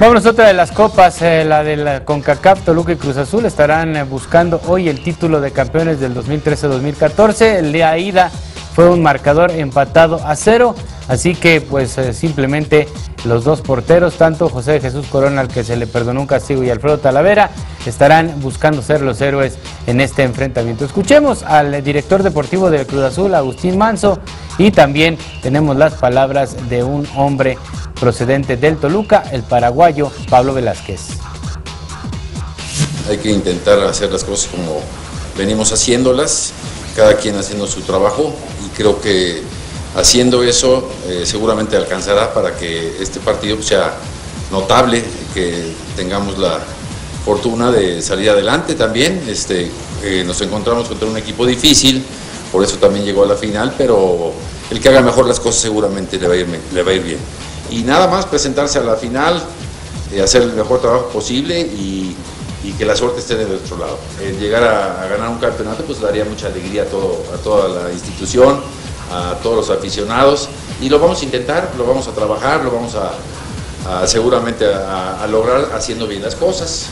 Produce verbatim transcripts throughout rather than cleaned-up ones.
Vámonos a otra de las copas, eh, la de la CONCACAF. Toluca y Cruz Azul estarán eh, buscando hoy el título de campeones del dos mil trece dos mil catorce. El día de ida fue un marcador empatado a cero, así que pues eh, simplemente los dos porteros, tanto José Jesús Corona, al que se le perdonó un castigo, y Alfredo Talavera, estarán buscando ser los héroes en este enfrentamiento. Escuchemos al director deportivo del Cruz Azul, Agustín Manso, y también tenemos las palabras de un hombre procedente del Toluca, el paraguayo Pablo Velázquez. Hay que intentar hacer las cosas como venimos haciéndolas, cada quien haciendo su trabajo, y creo que haciendo eso eh, seguramente alcanzará para que este partido sea notable, que tengamos la fortuna de salir adelante también. Este, eh, nos encontramos contra un equipo difícil, por eso también llegó a la final, pero el que haga mejor las cosas seguramente le va a ir, le va a ir bien. Y nada más presentarse a la final, eh, hacer el mejor trabajo posible y, y que la suerte esté de nuestro lado. Eh, llegar a, a ganar un campeonato pues daría mucha alegría a, todo, a toda la institución, a todos los aficionados, y lo vamos a intentar, lo vamos a trabajar, lo vamos a, a seguramente a, a lograr haciendo bien las cosas.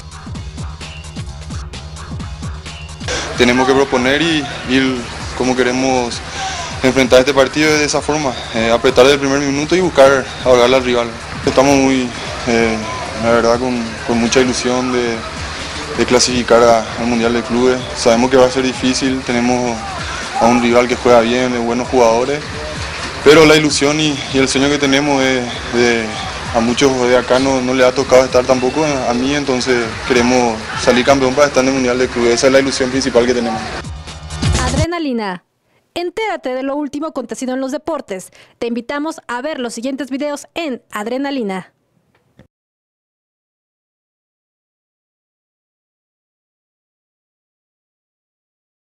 Tenemos que proponer y ir como queremos enfrentar este partido de esa forma, eh, apretar desde el primer minuto y buscar ahogarle al rival. Estamos muy, eh, la verdad, con, con mucha ilusión de, de clasificar a, al Mundial de Clubes. Sabemos que va a ser difícil, tenemos a un rival que juega bien, de buenos jugadores, pero la ilusión y, y el sueño que tenemos es de, a muchos de acá no, no le ha tocado estar tampoco, a mí, entonces queremos salir campeón para estar en el Mundial de Clubes. Esa es la ilusión principal que tenemos. Adrenalina. Entérate de lo último acontecido en los deportes. Te invitamos a ver los siguientes videos en Adrenalina.